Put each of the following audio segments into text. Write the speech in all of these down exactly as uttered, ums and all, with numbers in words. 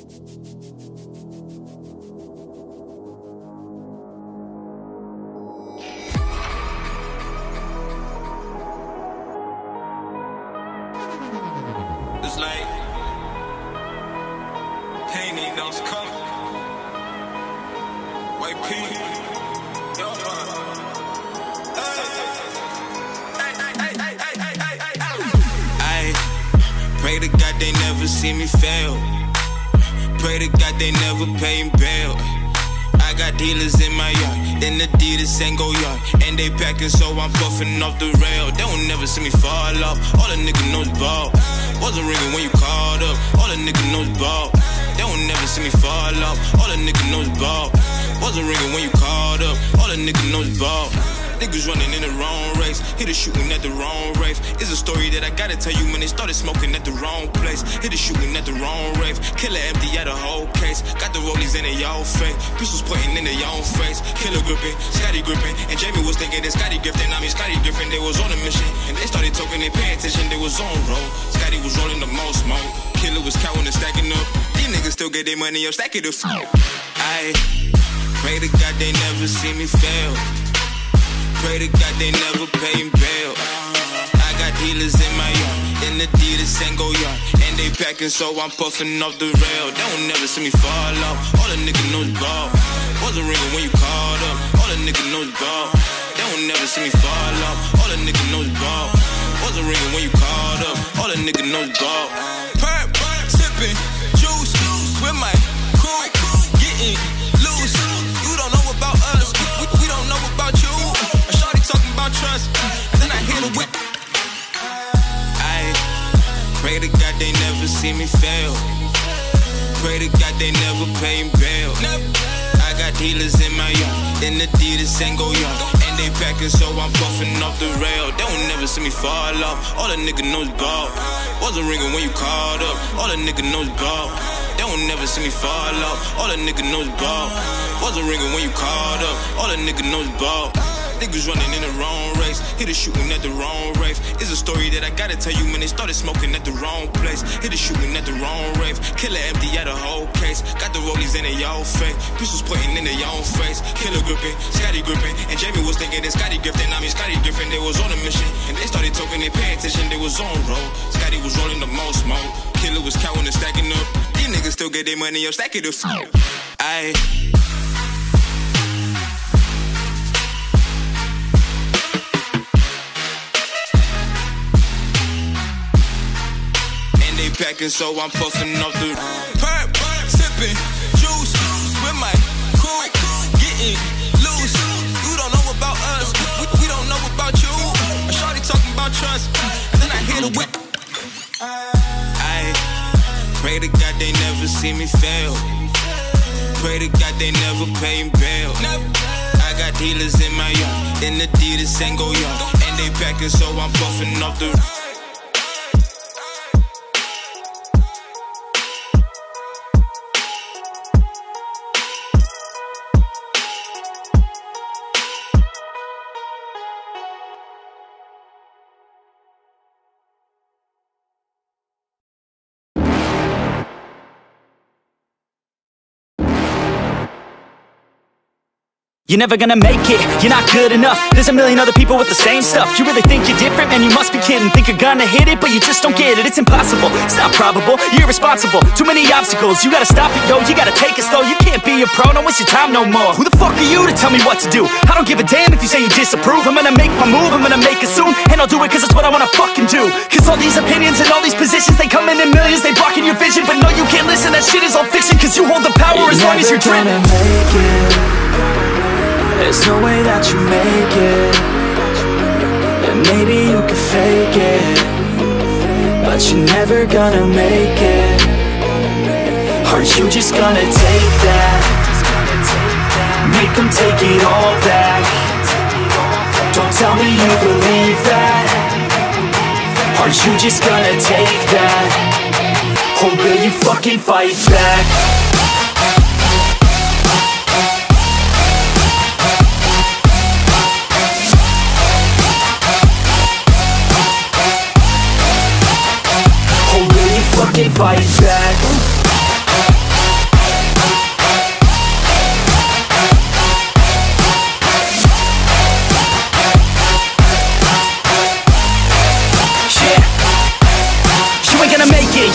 It's like pain ain't no color. White P. Yo, I pray to God they never see me fail. Pray to God they never pay me bail. I got dealers in my yard, in Adidas and go yard, and they packing so I'm puffing off the rail. They won't never see me fall off. All a nigga knows ball. Wasn't ringing when you called up. All a nigga knows ball. They won't never see me fall off. All a nigga knows ball. Wasn't ringing when you called up. All a nigga knows ball. Niggas running in the wrong race, hit a shooting at the wrong rave. It's a story that I gotta tell you when they started smoking at the wrong place. Hit a shooting at the wrong rave, killer empty at a whole case. Got the rollies in their y'all face, pistols pointing in their y'all face. Killer gripping, Scotty gripping, and Jamie was thinking that Scotty Griffin. I mean Scotty Griffin, they was on a mission, and they started talking, they paying attention, they was on roll. Scotty was rolling the most smoke, killer was counting and stacking up. These niggas still get their money up, stack it up. I pray to God they never see me fail. Pray to God they never pay me bail. I got dealers in my yard, in Adidas and go yard, and they packing so I'm puffing off the rail. They won't never see me fall off. All a nigga knows ball. Wasn't ringing when you called up. All a nigga knows ball. They won't never see me fall off. All a nigga knows ball. Wasn't ringing when you called up. All a nigga knows ball. Perp, sipping juice with my crew, getting loose. You don't know about us, we, we don't know about you. Talking about trust, and then I hit a whip. I pray to God they never see me fail. Pray to God they never pay me bail. I got dealers in my yard, in Adidas and go yard, and they packing so I'm puffing off the rail. They won't never see me fall off. All a nigga knows ball. Wasn't ringing when you called up. All a nigga knows ball. They won't never see me fall off. All a nigga knows ball. Wasn't ringing when you called up. All a nigga knows ball. Niggas running in the wrong race, hit a shooting at the wrong rave. It's a story that I gotta tell you when they started smoking at the wrong place. Hit a shooting at the wrong rave, killer empty at a whole case. Got the rollies in their y'all face, pistols pointing in their y'all face. Killer gripping, Scotty gripping, and Jamie was thinking that Scotty Griffin. I mean Scotty Griffin, they was on a mission, and they started talking, they paying attention, they was on roll. Scotty was rolling the most smoke, killer was counting and stacking up. These niggas still get their money up, stack it up. I packing so I'm puffing off the perp, sipping juice with my crew, getting loose. You don't know about us, we, we don't know about you. A shorty talking about trust, and then I hit a whip. I pray to God they never see me fail. Pray to God they never pay me bail. I got dealers in my yard, in Adidas and go yard, and they packing so I'm puffing off the. You're never gonna make it, you're not good enough. There's a million other people with the same stuff. You really think you're different? Man, you must be kidding. Think you're gonna hit it, but you just don't get it. It's impossible, it's not probable, you're irresponsible. Too many obstacles, you gotta stop it, yo. You gotta take it slow, you can't be a pro. Don't waste your time no more. Who the fuck are you to tell me what to do? I don't give a damn if you say you disapprove. I'm gonna make my move, I'm gonna make it soon, and I'll do it cause it's what I wanna fucking do. Cause all these opinions and all these positions, they come in in millions, they blocking your vision. But no, you can't listen, that shit is all fiction. Cause you hold the power as long as you're dreaming. There's no way that you make it, and maybe you can fake it, but you're never gonna make it. Aren't you just gonna take that? Make them take it all back. Don't tell me you believe that. Aren't you just gonna take that? Or will you fucking fight back? Fucking fight back.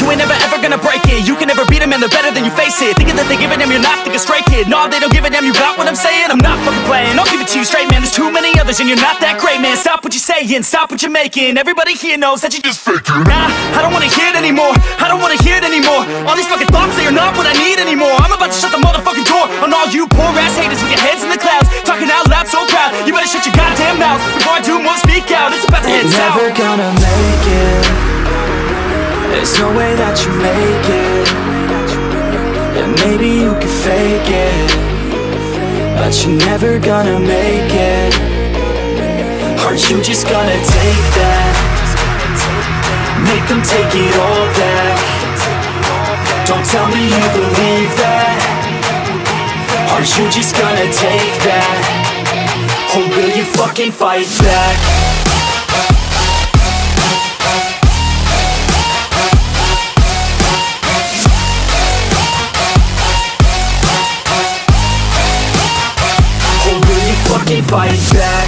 You ain't never ever gonna break it. You can never beat them and they're better than you, face it. Thinking that they give a damn, you're not thinking straight, kid. No, they don't give a damn, you got what I'm saying? I'm not fucking playing, I'll give it to you straight, man. There's too many others and you're not that great, man. Stop what you're saying, stop what you're making. Everybody here knows that you just faking. Nah, I don't wanna hear it anymore, I don't wanna hear it anymore. All these fucking thoughts, they are not what I need anymore. I'm about to shut the motherfucking door on all you poor ass haters with your heads in the clouds, talking out loud so proud. You better shut your goddamn mouth before I do more speak out. It's about to head south. You're never gonna make it. There's no way that you make it. And maybe you can fake it, but you're never gonna make it. Aren't you just gonna take that? Make them take it all back. Don't tell me you believe that. Aren't you just gonna take that? Or will you fucking fight back? Or will you fucking fight back?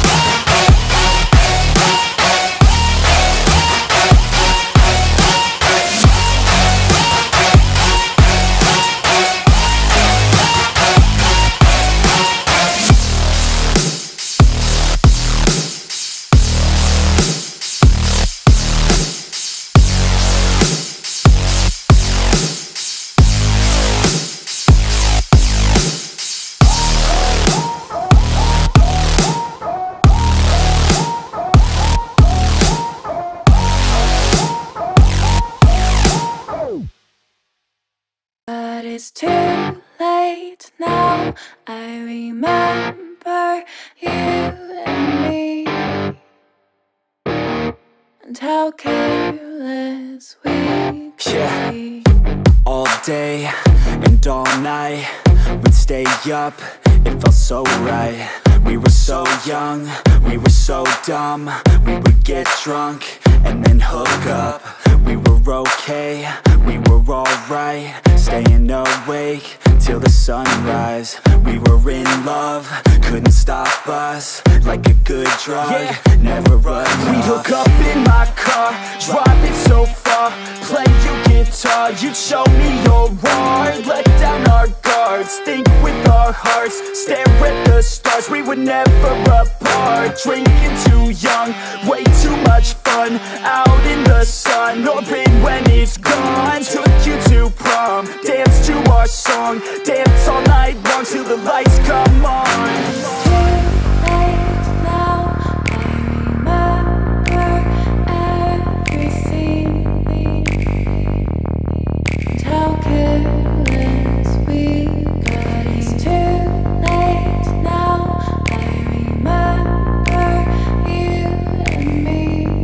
But it's too late now. I remember you and me, and how careless we could Yeah. be. All day and all night, we'd stay up, it felt so right. We were so young, we were so dumb. We would get drunk and then hook up. We were okay, we were alright, staying awake till the sunrise. We were in love, couldn't stop us, like a good drug, yeah. Never enough. We'd hook up in my car, driving so far, play you guitar, you'd show me your art, let down our guards, think with our hearts, stare at the stars. We were never apart, drinking too young, way too much fun, out in the sun, or rain when it's gone. Took you to prom, dance to our song, dance all night long till the lights come on. It's too late now. I remember everything, and how careless we got. It's too late now. I remember you and me,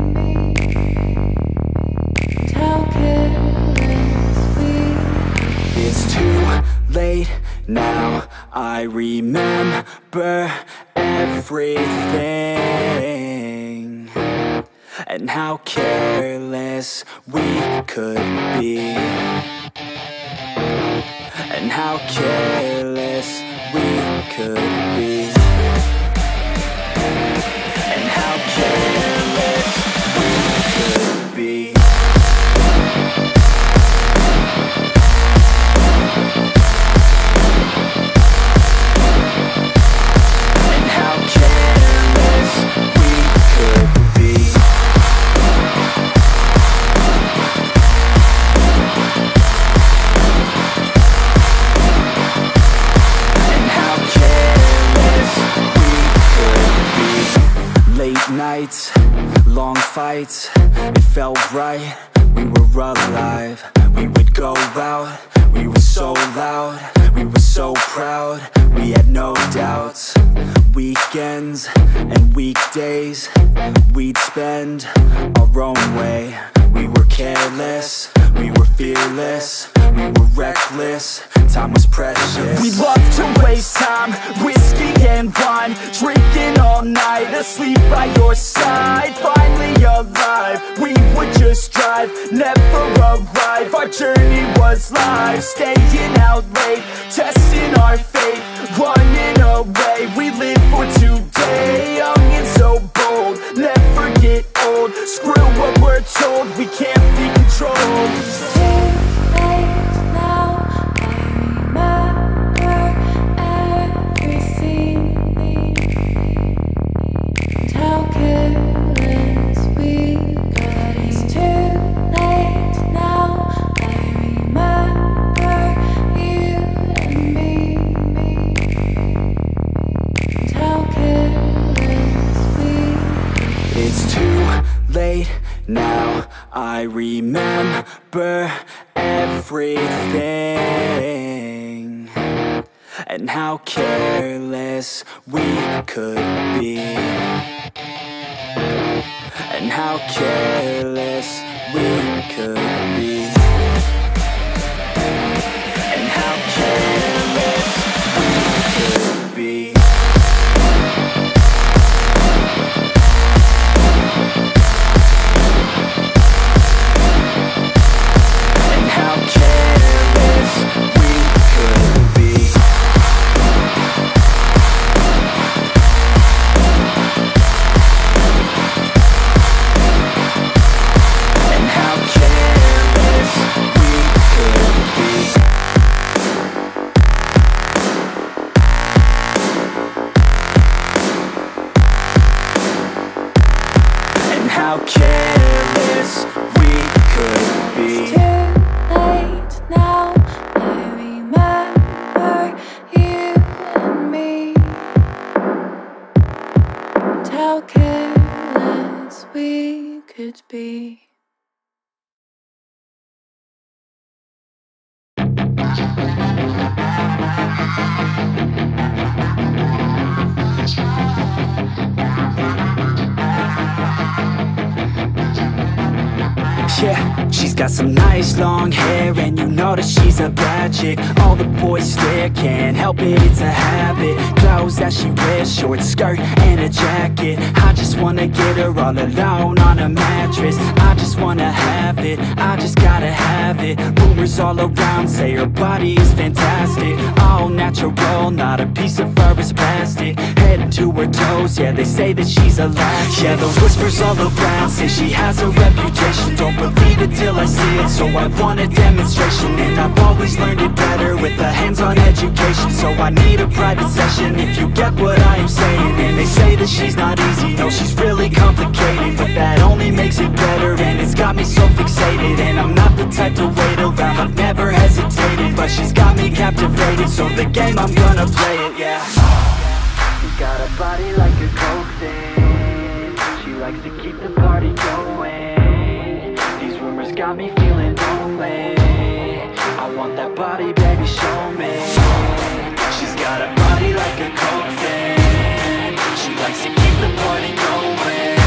and how careless we got. It's too late now, I remember everything, and how careless we could be, and how careless we could be, and how careless we could be. Nights, long fights, it felt right, we were alive. We would go out, we were so loud, we were so proud, we had no doubts. Weekends and weekdays, we'd spend our own way. We were careless, we were fearless, we were reckless, time was precious. We loved to waste time, whiskey and wine, drinking all night, asleep by your side. Finally alive, we would just drive, never arrive. Our journey was live, staying out late, testing our fate, running away. We live for today, young and so bold, never get old. Screw what we're told, we can't be controlled. Now I remember everything, and how careless we could be, and how careless we could be, and how careless we could be. How careless we could be. It's too late now. I remember you and me, and how careless we could be. Yeah, she's got some nice long hair, and you know that she's a bad chick. All the boys stare, can't help it, it's a habit. Clothes that she wears, short skirt and a jacket. I just wanna get her all alone on a mattress. I just wanna have it, I just gotta have it. Rumors all around say her body is fantastic, all natural, not a piece of fur is plastic. Head to her toes, yeah, they say that she's a latch. Yeah, the whispers all around say she has a reputation. Don't believe it till I see it, so I want a demonstration. And I've always learned it better with a hands-on education, so I need a private session, if you get what I am saying. And they say that she's not easy, no, she's really complicated, but that only makes it better, and it's got me so fixated. And I'm not the type to wait around, I've never hesitated, but she's got me captivated, so the game, I'm gonna play it, yeah. She's got a body like a coke thing, she likes to keep the party going. Rumors got me feeling lonely, I want that body, baby, show me. She's got a body like a coke thing, she likes to keep the party going.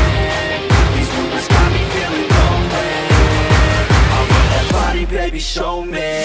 These rumors got me feeling lonely, I want that body, baby, show me.